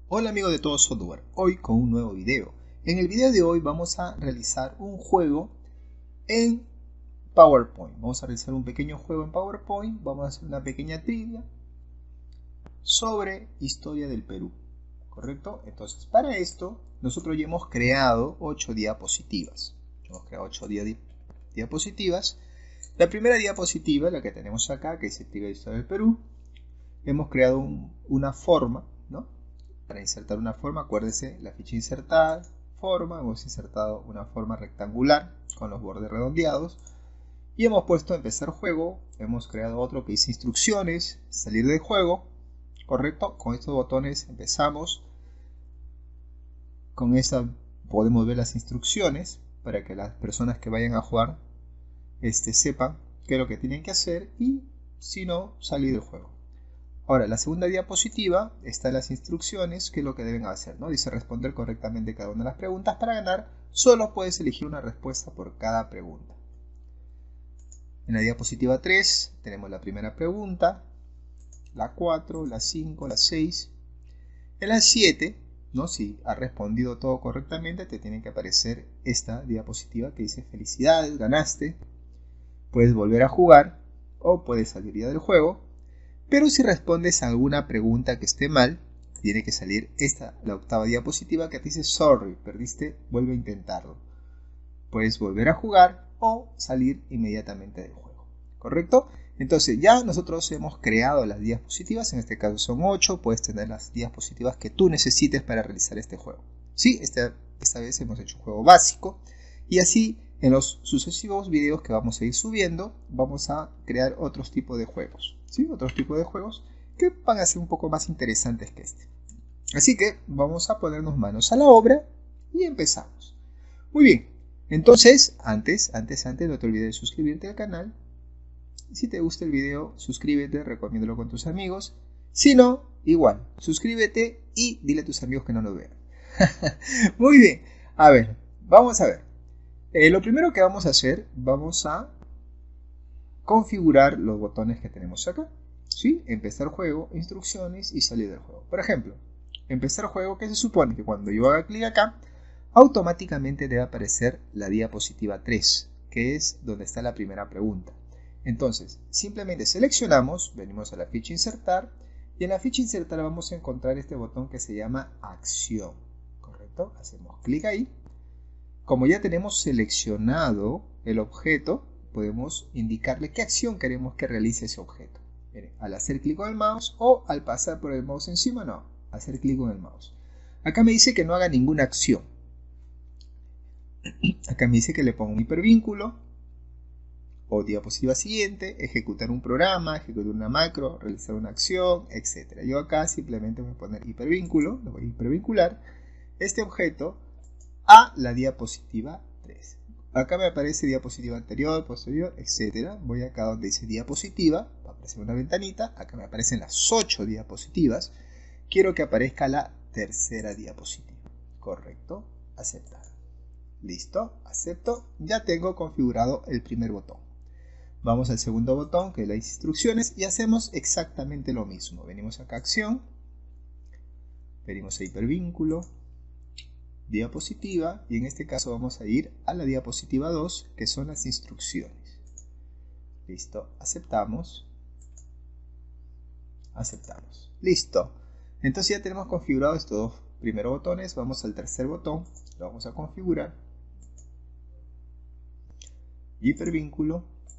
Hola amigos de Todo Software, hoy con un nuevo video. En el video de hoy vamos a realizar un juego en PowerPoint. Vamos a realizar un pequeño juego en PowerPoint, vamos a hacer una pequeña trivia sobre historia del Perú, ¿correcto? Entonces para esto nosotros ya hemos creado 8 diapositivas. Diapositivas. La primera diapositiva, la que tenemos acá, que dice trivia de historia del Perú, hemos creado una forma, ¿no? Para insertar una forma, acuérdense, la ficha insertada, forma, hemos insertado una forma rectangular con los bordes redondeados y hemos puesto empezar juego, hemos creado otro que dice instrucciones, salir del juego, correcto, con estos botones empezamos, con esta podemos ver las instrucciones para que las personas que vayan a jugar sepan qué es lo que tienen que hacer y si no, salir del juego. Ahora, la segunda diapositiva están las instrucciones, que es lo que deben hacer, ¿no? Dice responder correctamente cada una de las preguntas. Para ganar, solo puedes elegir una respuesta por cada pregunta. En la diapositiva 3 tenemos la primera pregunta, la 4, la 5, la 6. En la 7, ¿no? Si has respondido todo correctamente, te tiene que aparecer esta diapositiva que dice felicidades, ganaste. Puedes volver a jugar o puedes salir ya del juego. Pero si respondes a alguna pregunta que esté mal, tiene que salir la octava diapositiva que te dice sorry, perdiste, vuelve a intentarlo. Puedes volver a jugar o salir inmediatamente del juego, ¿correcto? Entonces ya nosotros hemos creado las diapositivas, en este caso son 8, puedes tener las diapositivas que tú necesites para realizar este juego. Sí, esta vez hemos hecho un juego básico y así en los sucesivos videos que vamos a ir subiendo vamos a crear otros tipos de juegos. ¿Sí? Otros tipos de juegos que van a ser un poco más interesantes que este. Así que vamos a ponernos manos a la obra y empezamos. Muy bien, entonces antes no te olvides de suscribirte al canal. Si te gusta el video, suscríbete, recomiéndalo con tus amigos. Si no, igual, suscríbete y dile a tus amigos que no lo vean. Muy bien, a ver, vamos a ver. Lo primero que vamos a hacer, vamos a configurar los botones que tenemos acá, ¿sí? Empezar juego, instrucciones y salir del juego. Por ejemplo, empezar juego, que se supone que cuando yo haga clic acá, automáticamente debe aparecer la diapositiva 3, que es donde está la primera pregunta. Entonces, simplemente seleccionamos, venimos a la ficha insertar, y en la ficha insertar vamos a encontrar este botón que se llama acción, ¿correcto? Hacemos clic ahí. Como ya tenemos seleccionado el objeto, podemos indicarle qué acción queremos que realice ese objeto. Miren, al hacer clic con el mouse o al pasar por el mouse encima, no, hacer clic con el mouse. Acá me dice que no haga ninguna acción. Acá me dice que le ponga un hipervínculo o diapositiva siguiente, ejecutar un programa, ejecutar una macro, realizar una acción, etc. Yo acá simplemente voy a poner hipervínculo, lo voy a hipervincular este objeto a la diapositiva 3. Acá me aparece diapositiva anterior, posterior, etc. Voy acá donde dice diapositiva, va a aparecer una ventanita, acá me aparecen las 8 diapositivas. Quiero que aparezca la tercera diapositiva. Correcto, aceptar. Listo, acepto. Ya tengo configurado el primer botón. Vamos al segundo botón, que es las instrucciones, y hacemos exactamente lo mismo. Venimos acá a acción, venimos a hipervínculo, diapositiva, y en este caso vamos a ir a la diapositiva 2, que son las instrucciones. Listo, aceptamos. Aceptamos. Listo. Entonces ya tenemos configurados estos dos primeros botones. Vamos al tercer botón, lo vamos a configurar. Hipervínculo.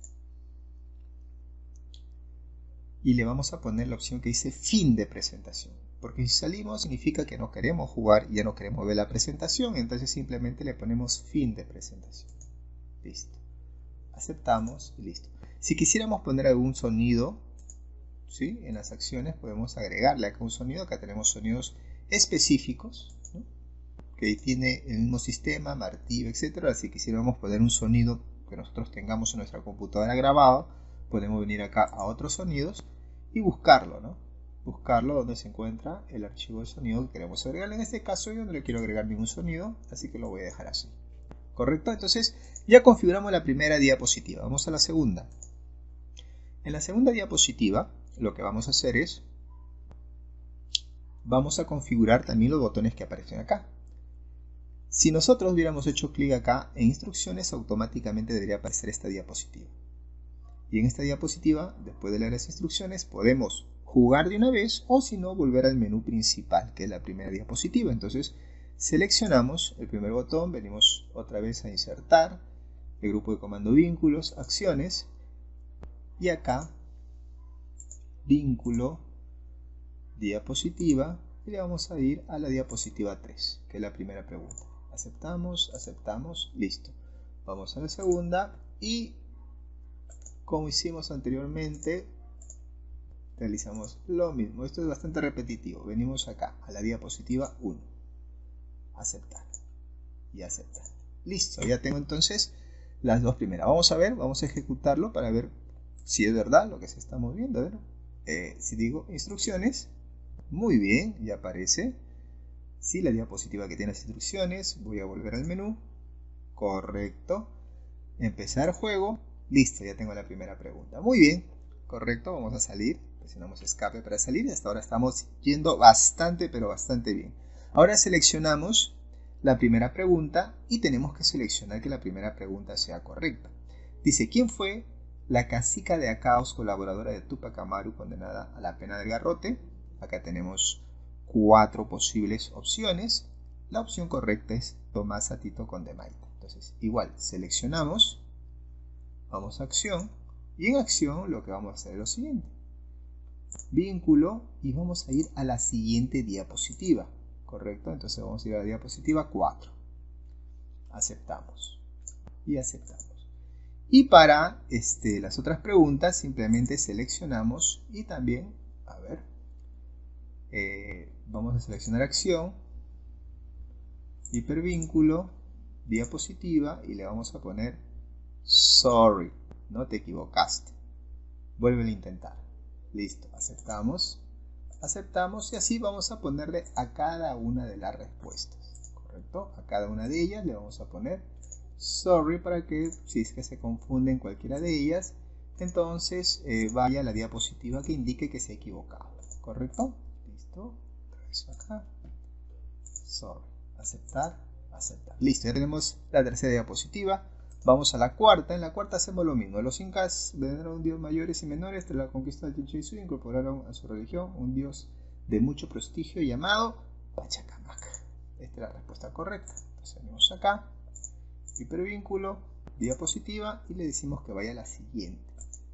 Y le vamos a poner la opción que dice fin de presentación. Porque si salimos significa que no queremos jugar y ya no queremos ver la presentación. Entonces simplemente le ponemos fin de presentación. Listo. Aceptamos y listo. Si quisiéramos poner algún sonido, ¿sí? En las acciones podemos agregarle acá un sonido. Acá tenemos sonidos específicos, ¿no? Que tiene el mismo sistema, martillo, etc. Si quisiéramos poner un sonido que nosotros tengamos en nuestra computadora grabado, podemos venir acá a otros sonidos y buscarlo, ¿no? Buscarlo donde se encuentra el archivo de sonido que queremos agregar. En este caso yo no le quiero agregar ningún sonido, así que lo voy a dejar así. ¿Correcto? Entonces ya configuramos la primera diapositiva. Vamos a la segunda. En la segunda diapositiva lo que vamos a hacer es vamos a configurar también los botones que aparecen acá. Si nosotros hubiéramos hecho clic acá en instrucciones, automáticamente debería aparecer esta diapositiva. Y en esta diapositiva, después de leer las instrucciones, podemos jugar de una vez o si no, volver al menú principal, que es la primera diapositiva. Entonces, seleccionamos el primer botón, venimos otra vez a insertar el grupo de comando vínculos, acciones, y acá, vínculo, diapositiva, y le vamos a ir a la diapositiva 3, que es la primera pregunta. Aceptamos, aceptamos, listo. Vamos a la segunda y, como hicimos anteriormente, realizamos lo mismo. Esto es bastante repetitivo. Venimos acá a la diapositiva 1. Aceptar y aceptar. Listo, ya tengo entonces las dos primeras. Vamos a ver, vamos a ejecutarlo para ver si es verdad lo que se está moviendo. A ver, si digo instrucciones, muy bien, ya aparece. Si la diapositiva que tiene las instrucciones, voy a volver al menú. Correcto. Empezar juego. Listo, ya tengo la primera pregunta. Muy bien, correcto, vamos a salir. Presionamos escape para salir y hasta ahora estamos yendo bastante, pero bastante bien. Ahora seleccionamos la primera pregunta y tenemos que seleccionar que la primera pregunta sea correcta. Dice, ¿quién fue la cacica de Acaos, colaboradora de Túpac Amaru, condenada a la pena del garrote? Acá tenemos 4 posibles opciones. La opción correcta es Tomás Atito Condemaita. Entonces, igual, seleccionamos, vamos a acción, y en acción lo que vamos a hacer es lo siguiente. Vínculo, y vamos a ir a la siguiente diapositiva. ¿Correcto? Entonces vamos a ir a la diapositiva 4. Aceptamos. Y aceptamos. Y para las otras preguntas, simplemente seleccionamos y también, a ver, vamos a seleccionar acción, hipervínculo, diapositiva y le vamos a poner sorry, no te equivocaste. Vuelve a intentar. Listo, aceptamos. Aceptamos y así vamos a ponerle a cada una de las respuestas. ¿Correcto? A cada una de ellas le vamos a poner sorry para que si es que se confunde en cualquiera de ellas, entonces vaya a la diapositiva que indique que se ha equivocado. ¿Correcto? Listo. Regreso acá. Sorry. Aceptar. Aceptar. Listo, ya tenemos la tercera diapositiva. Vamos a la cuarta. En la cuarta hacemos lo mismo. Los incas veneraron dios mayores y menores. Tras la conquista del Chichen Itzá incorporaron a su religión un dios de mucho prestigio llamado Pachacamac. Esta es la respuesta correcta. Entonces venimos acá, hipervínculo, diapositiva y le decimos que vaya a la siguiente,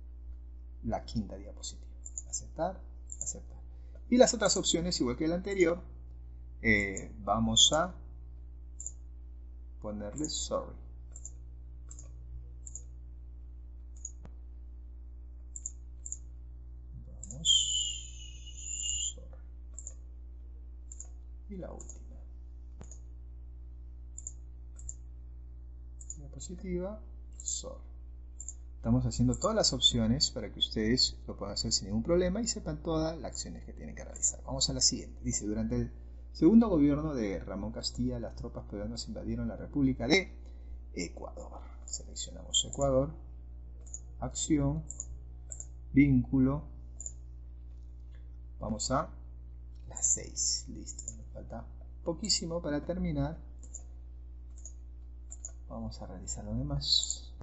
la quinta diapositiva. Aceptar, aceptar. Y las otras opciones, igual que la anterior, vamos a ponerle sorry. Y la última diapositiva, sorry. Estamos haciendo todas las opciones para que ustedes lo puedan hacer sin ningún problema y sepan todas las acciones que tienen que realizar. Vamos a la siguiente. Dice, durante el segundo gobierno de Ramón Castilla, las tropas peruanas invadieron la República de Ecuador. Seleccionamos Ecuador, acción, vínculo. Vamos a las 6. Listo. Falta poquísimo para terminar. Vamos a realizar lo demás.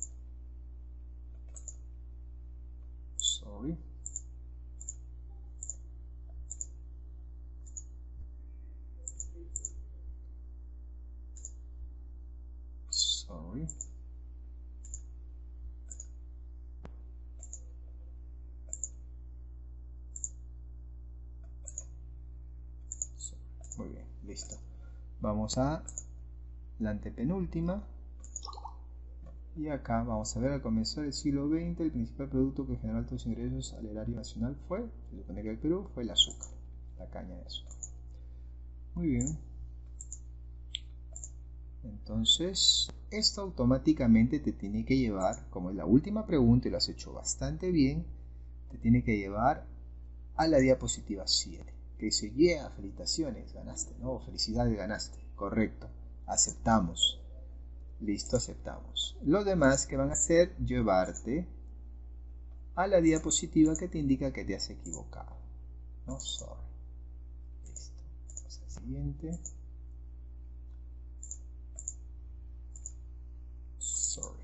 Sorry. Sorry. Muy bien, listo. Vamos a la antepenúltima. Y acá vamos a ver, al comenzar el siglo XX, el principal producto que generó altos ingresos al erario nacional fue, se supone que el Perú, fue el azúcar, la caña de azúcar. Muy bien. Entonces, esto automáticamente te tiene que llevar, como es la última pregunta y lo has hecho bastante bien, te tiene que llevar a la diapositiva 7. Que dice, yeah, felicitaciones, ganaste, ¿no? Felicidades, ganaste. Correcto. Aceptamos. Listo, aceptamos. Lo demás que van a hacer, llevarte a la diapositiva que te indica que te has equivocado. No, sorry. siguiente. Sorry.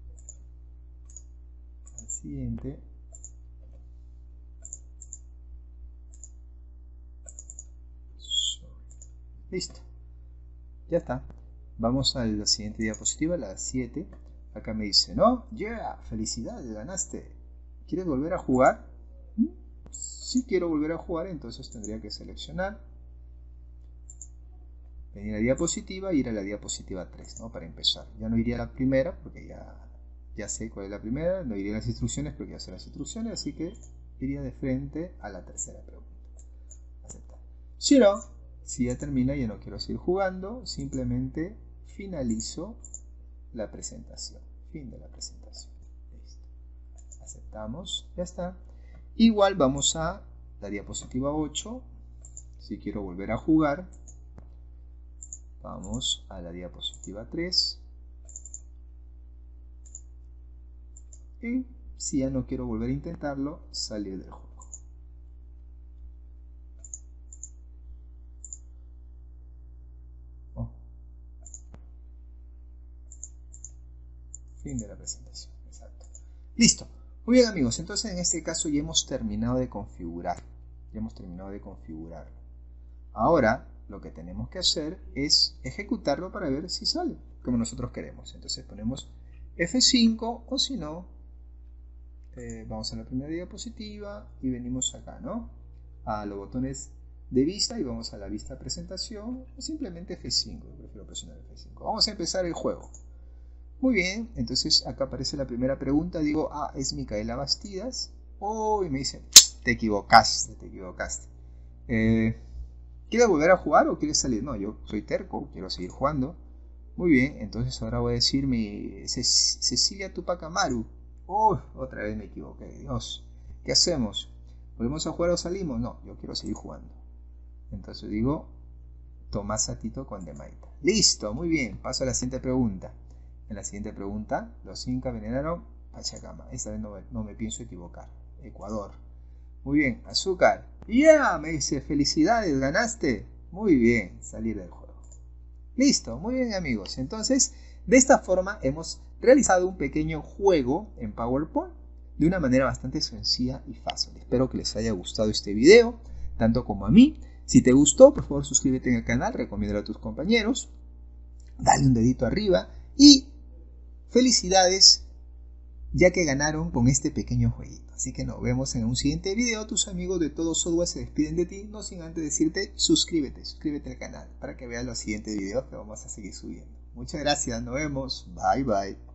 Al siguiente. Sorry. Listo. Ya está. Vamos a la siguiente diapositiva, la 7. Acá me dice, ¿no? Yeah, felicidades, ganaste. ¿Quieres volver a jugar? Si quiero volver a jugar, entonces tendría que seleccionar, venir a la diapositiva y ir a la diapositiva 3, ¿no? Para empezar. Ya no iría a la primera, porque ya sé cuál es la primera. No iría a las instrucciones, porque ya sé las instrucciones. Así que iría de frente a la tercera pregunta. Aceptar. Si no, si ya termina y ya no quiero seguir jugando, simplemente finalizo la presentación. Fin de la presentación. Listo. Aceptamos. Ya está. Igual vamos a la diapositiva 8. Si quiero volver a jugar, vamos a la diapositiva 3. Y si ya no quiero volver a intentarlo, salir del juego. Fin de la presentación. Exacto. Listo. Muy bien, amigos. Entonces en este caso ya hemos terminado de configurar. Ahora lo que tenemos que hacer es ejecutarlo para ver si sale como nosotros queremos. Entonces ponemos F5 o si no, vamos a la primera diapositiva y venimos acá, ¿no? A los botones de vista y vamos a la vista presentación o simplemente F5. Yo prefiero presionar F5. Vamos a empezar el juego. Muy bien, entonces acá aparece la primera pregunta. Digo, es Micaela Bastidas. Y me dice, te equivocaste. ¿Quieres volver a jugar o quieres salir? No, yo soy terco, quiero seguir jugando. Muy bien, entonces ahora voy a decir Cecilia Tupac Amaru. Otra vez me equivoqué, Dios. ¿Qué hacemos? ¿Volvemos a jugar o salimos? No, yo quiero seguir jugando. Entonces digo, Tomás Atito con Demaita. Listo, muy bien, paso a la siguiente pregunta. En la siguiente pregunta, los incas veneraron Pachacama. Esta vez no me pienso equivocar. Ecuador. Muy bien, azúcar. ¡Ya! Me dice, felicidades, ganaste. Muy bien, salir del juego. Listo, muy bien, amigos. Entonces, de esta forma hemos realizado un pequeño juego en PowerPoint de una manera bastante sencilla y fácil. Espero que les haya gustado este video, tanto como a mí. Si te gustó, por favor suscríbete en el canal, recomiéndalo a tus compañeros, dale un dedito arriba y felicidades, ya que ganaron con este pequeño jueguito. Así que nos vemos en un siguiente video. Tus amigos de Todo Software se despiden de ti, no sin antes decirte suscríbete al canal para que veas los siguientes videos que vamos a seguir subiendo. Muchas gracias, nos vemos, bye bye.